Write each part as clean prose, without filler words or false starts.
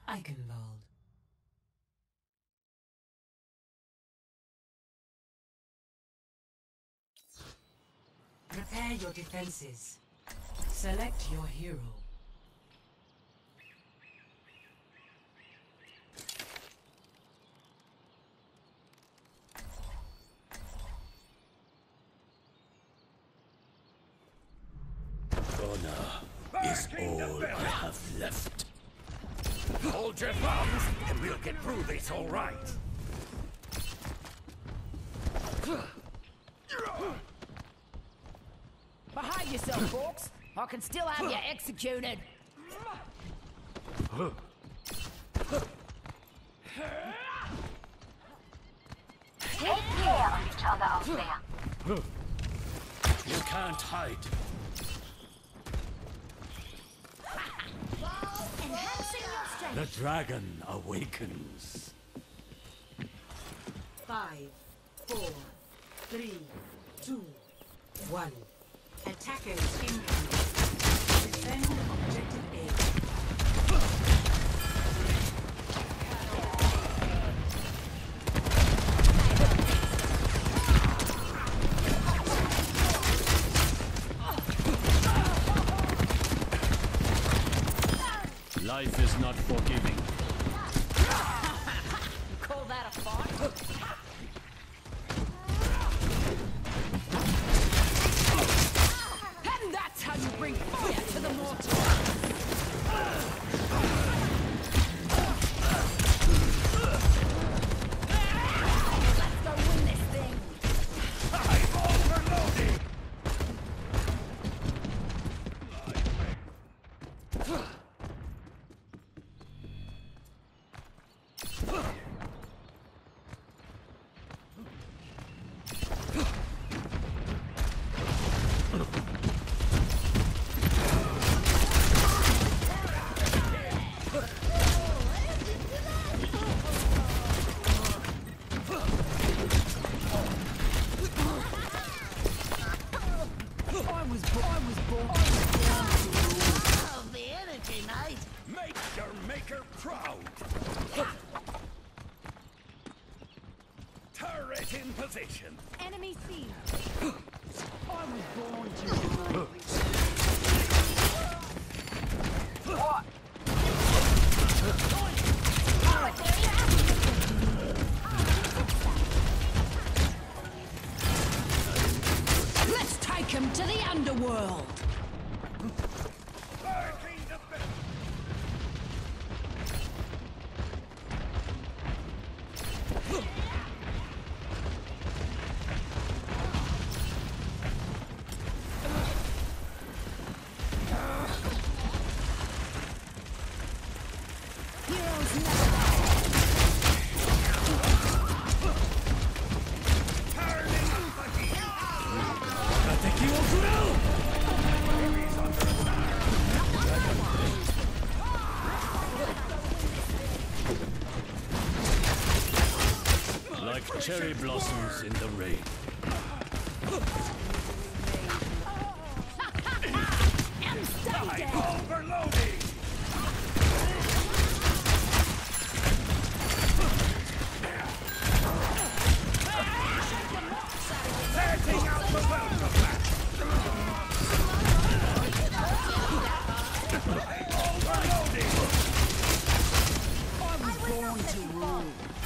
Eichenwald. Prepare your defenses. Select your hero. Honor is all I have left. Hold your thumbs, and we'll get through this all right. Behave yourself, folks. I can still have you executed. Take care of each other out there. You can't hide. Enhancing your strength. The dragon awakens. 5, 4, 3, 2, 1. Attackers incoming. Defend objective A. Life is not forgiving. Call that a fight? And that's how you bring fire to the mortal. Let's go win this thing. I'm overloading! Oh, the energy, mate. Make your maker proud! Turret in position! Enemy seen. I was born to What? Let's take him to the underworld. Barking the bit! Heroes never die. Turning up the heat! Like cherry blossoms in the rain. And stay dead. Overloading! Setting out the welcome mat! Overloading! I was born to rule.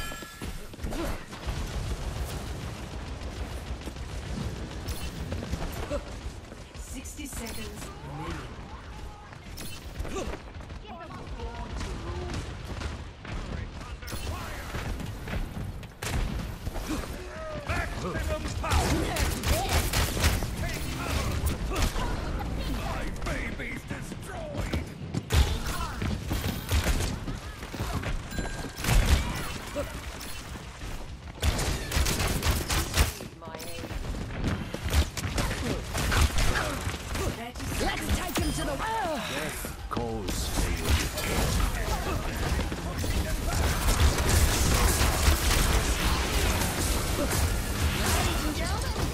60 seconds remaining. Maximum power! My baby's destroyed! Let's take him to the world. Death calls. Ladies and gentlemen,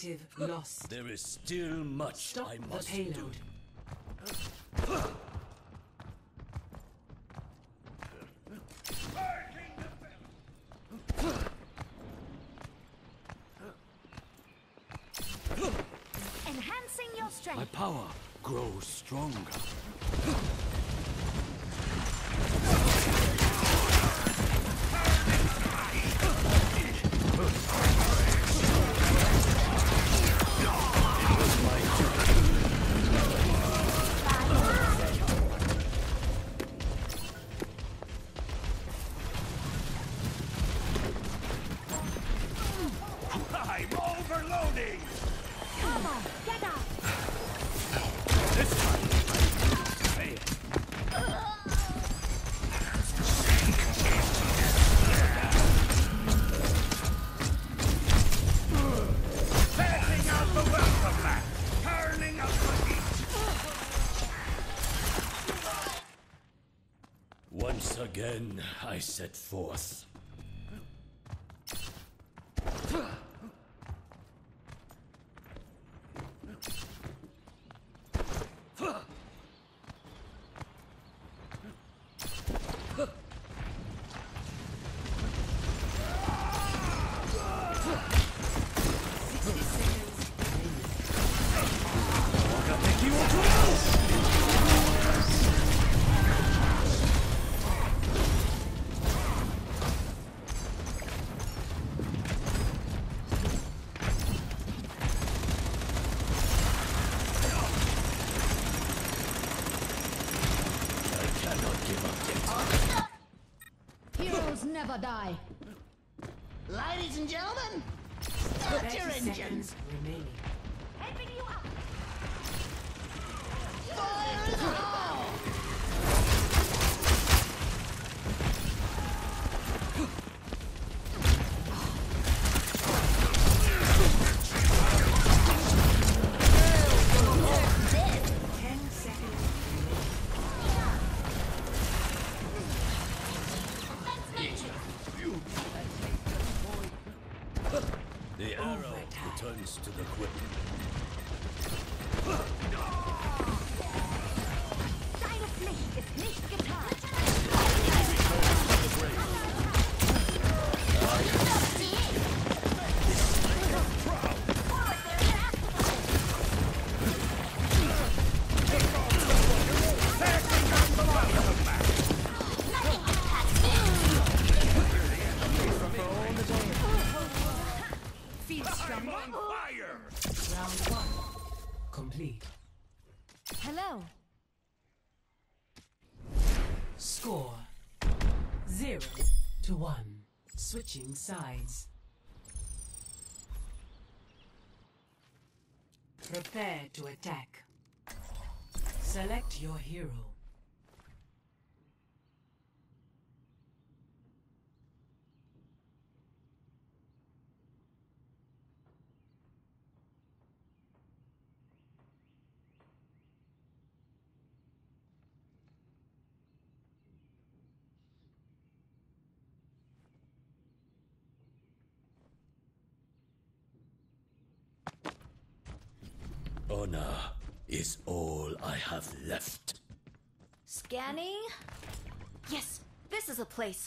Objective lost. There is still much Stop I the must do. payload. Enhancing your My strength. power grows stronger. I'm overloading! Come on, get up. This time, I fail. Passing out the welcome mat! Turning up the heat! Once again, I set forth. I cannot give up yet. Heroes never die. Ladies and gentlemen, start 30 your engines. seconds remaining. Helping you up. Fire in the hole! Ten seconds The arrow returns to the quick. Deine Pflicht ist nicht getan. Feel stronger? Fire! round one. Complete. Hello. Score 0-1. Switching sides. Prepare to attack. Select your hero. Honor is all I have left. Scanning. Yes, this is a place.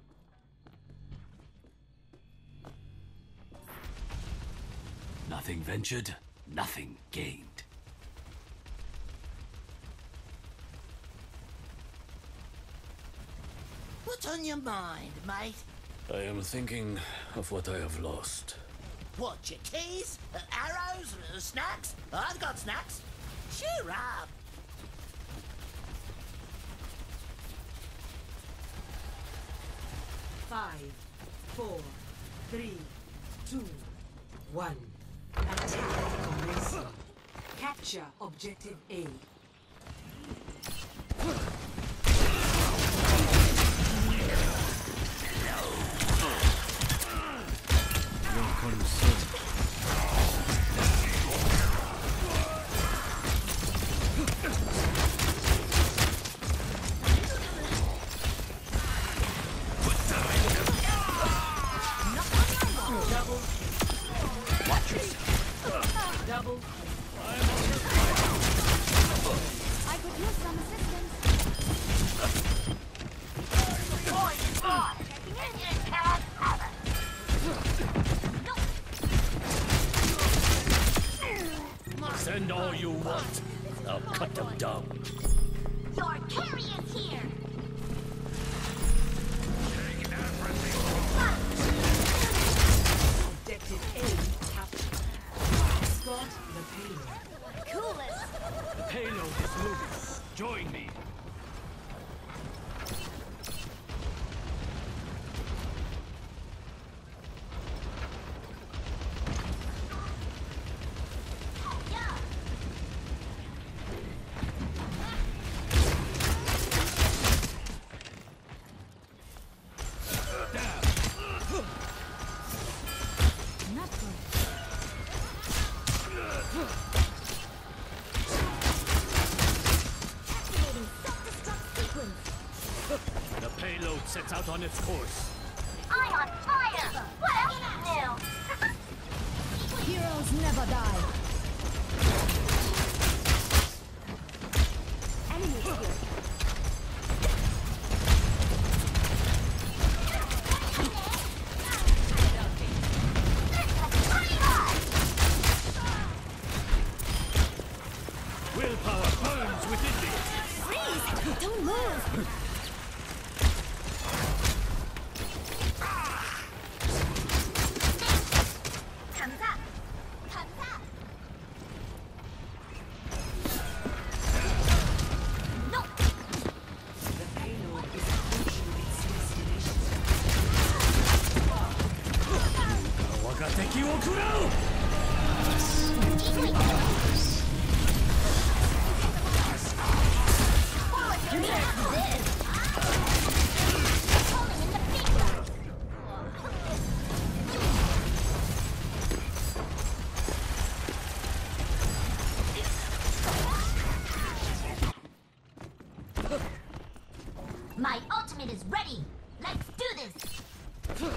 Nothing ventured, nothing gained. What's on your mind, mate? I am thinking of what I have lost. What, your keys? Arrows? Snacks? I've got snacks. Cheer up. Five, 4, 3, 2, 1. Attack commencing. Capture objective A. Your consent. Double. Watch yourself. beast. I'll cut them down. Your carry is here! Objective A captured. Escort the payload. Coolest! The payload is moving. Join me. Yeah! Not good. Activating self-destruct sequence! The payload sets out on its course. I'm on fire! What else is new? Heroes never die. Enemy here. Willpower burns within me. Freeze! Don't move! Comes up! Comes up! No! The payload is approaching its destination. 我が敵を食らう My ultimate is ready! Let's do this!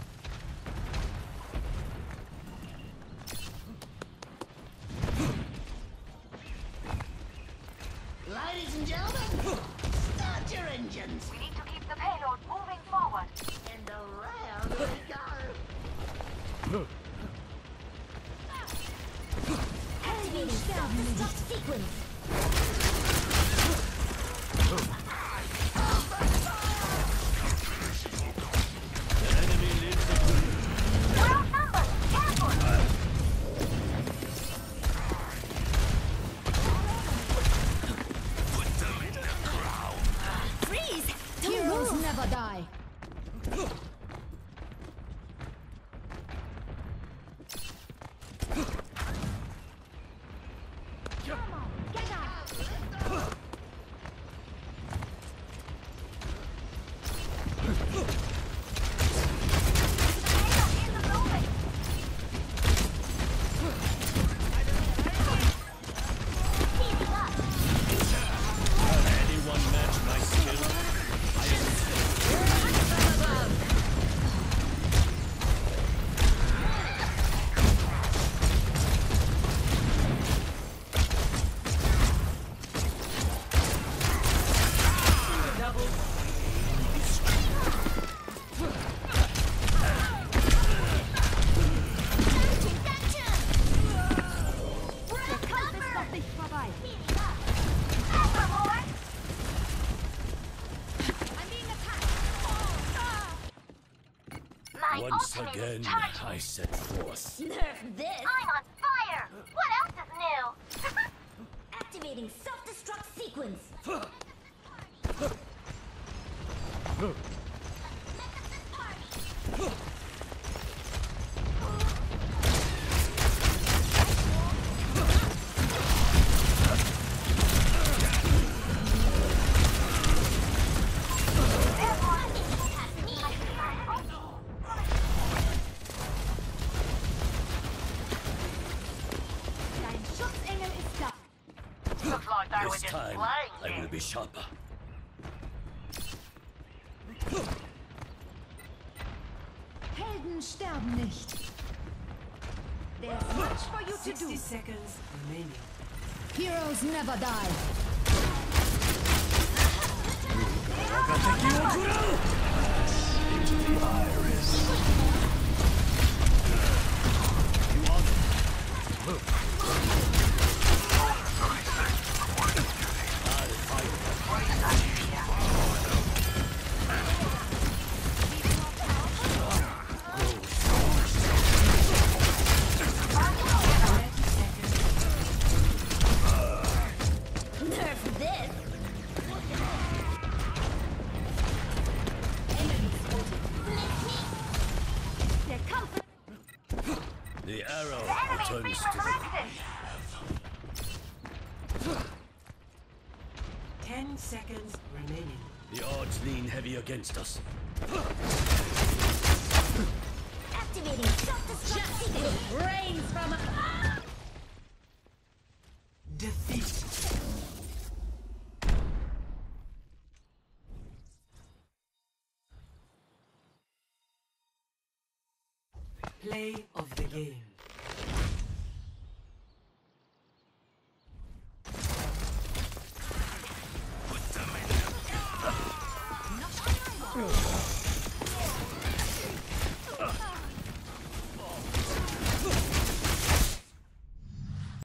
Ladies and gentlemen, start your engines. We need to keep the payload moving forward. And around we go. Activating self-destruct sequence. The enemy lives again. We're outnumbered! Careful! Freeze! Heroes never die. Anyone match my skill? My Once ultimate again, is charging. I set forth. Nerf this! I'm on fire! What else is new? Activating self-destruct sequence. Dein Schutzengel ist da. Looks like they were This just time, playing I you. will be sharper. Helden sterben nicht. There's much for you to 60 do. seconds remaining. Heroes never die. 我が敵を食らう Into the iris. returns to the 10 seconds remaining. The odds lean heavy against us. Activating self-destruct sequence. Brains from Defeat. Play of the game. Put them in.